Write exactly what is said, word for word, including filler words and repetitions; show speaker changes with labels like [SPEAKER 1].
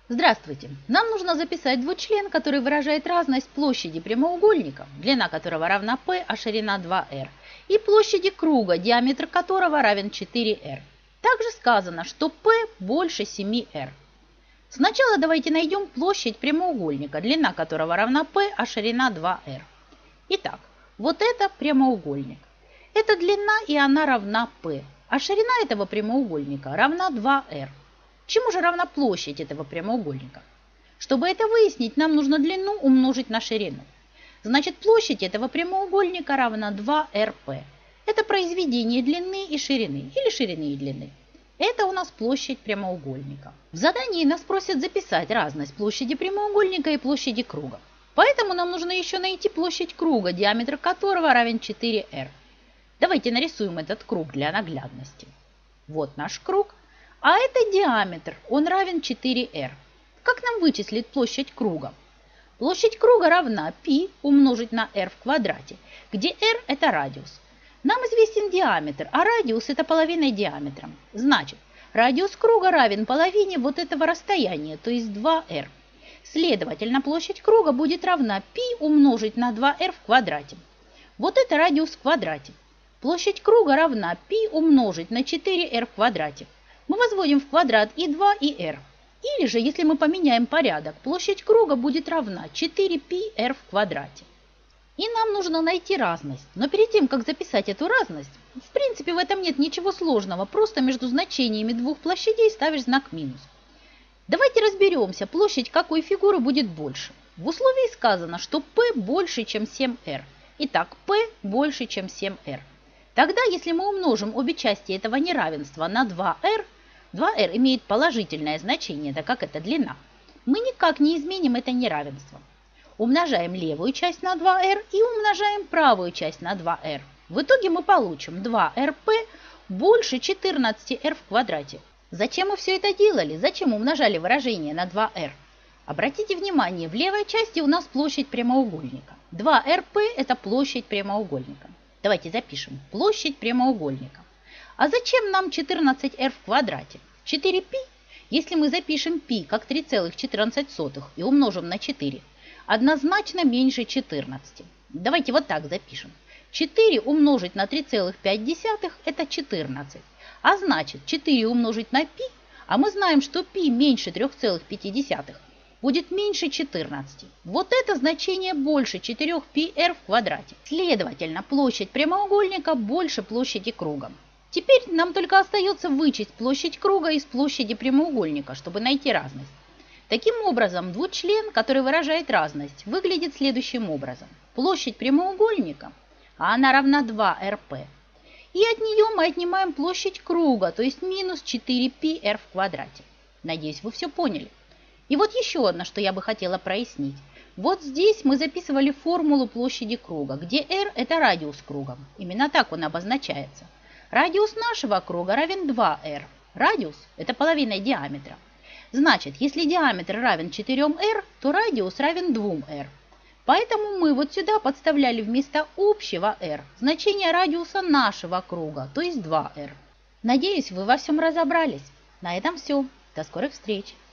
[SPEAKER 1] Здравствуйте! Нам нужно записать двучлен, который выражает разность площади прямоугольника, длина которого равна p, а ширина два эр, и площади круга, диаметр которого равен четыре эр. Также сказано, что p больше семи эр. Сначала давайте найдем площадь прямоугольника, длина которого равна p, а ширина два эр. Итак, вот это прямоугольник. Это длина, и она равна p, а ширина этого прямоугольника равна два эр. Чему же равна площадь этого прямоугольника? Чтобы это выяснить, нам нужно длину умножить на ширину. Значит, площадь этого прямоугольника равна два эр пэ. Это произведение длины и ширины, или ширины и длины. Это у нас площадь прямоугольника. В задании нас просят записать разность площади прямоугольника и площади круга. Поэтому нам нужно еще найти площадь круга, диаметр которого равен четыре эр. Давайте нарисуем этот круг для наглядности. Вот наш круг. А это диаметр, он равен четыре эр. Как нам вычислить площадь круга? Площадь круга равна π умножить на r в квадрате, где r это радиус. Нам известен диаметр, а радиус это половина диаметра. Значит, радиус круга равен половине вот этого расстояния, то есть два эр. Следовательно, площадь круга будет равна π умножить на два эр в квадрате. Вот это радиус в квадрате. Площадь круга равна π умножить на четыре эр в квадрате. Мы возводим в квадрат и два, и r. Или же, если мы поменяем порядок, площадь круга будет равна четыре пи эр в квадрате. И нам нужно найти разность. Но перед тем, как записать эту разность, в принципе, в этом нет ничего сложного. Просто между значениями двух площадей ставишь знак минус. Давайте разберемся, площадь какой фигуры будет больше. В условии сказано, что p больше, чем семь эр. Итак, p больше, чем семь эр. Тогда, если мы умножим обе части этого неравенства на два эр, два эр имеет положительное значение, так как это длина, мы никак не изменим это неравенство. Умножаем левую часть на два эр и умножаем правую часть на два эр. В итоге мы получим два эр пэ больше четырнадцати эр в квадрате. Зачем мы все это делали? Зачем умножали выражение на два эр? Обратите внимание, в левой части у нас площадь прямоугольника. два эр пэ это площадь прямоугольника. Давайте запишем площадь прямоугольника. А зачем нам четырнадцать эр в квадрате? четыре пи, если мы запишем π как три целых четырнадцать сотых и умножим на четыре, однозначно меньше четырнадцати. Давайте вот так запишем. четыре умножить на три целых пять десятых это четырнадцать. А значит четыре умножить на π, а мы знаем, что π меньше трёх целых пяти десятых, будет меньше четырнадцати. Вот это значение больше четырёх пи эр в квадрате. Следовательно, площадь прямоугольника больше площади круга. Теперь нам только остается вычесть площадь круга из площади прямоугольника, чтобы найти разность. Таким образом, двучлен, который выражает разность, выглядит следующим образом. Площадь прямоугольника, а она равна два эр пэ. И от нее мы отнимаем площадь круга, то есть минус четыре пи эр в квадрате. Надеюсь, вы все поняли. И вот еще одно, что я бы хотела прояснить. Вот здесь мы записывали формулу площади круга, где r это радиус круга. Именно так он обозначается. Радиус нашего круга равен два эр. Радиус это половина диаметра. Значит, если диаметр равен четырем эр, то радиус равен двум эр. Поэтому мы вот сюда подставляли вместо общего r значение радиуса нашего круга, то есть два эр. Надеюсь, вы во всем разобрались. На этом все. До скорых встреч!